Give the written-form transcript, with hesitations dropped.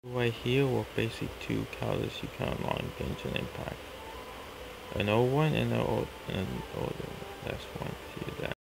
Right here with basic 2 colors you can unlock Genshin Impact. An old one and an older. That's one. See that.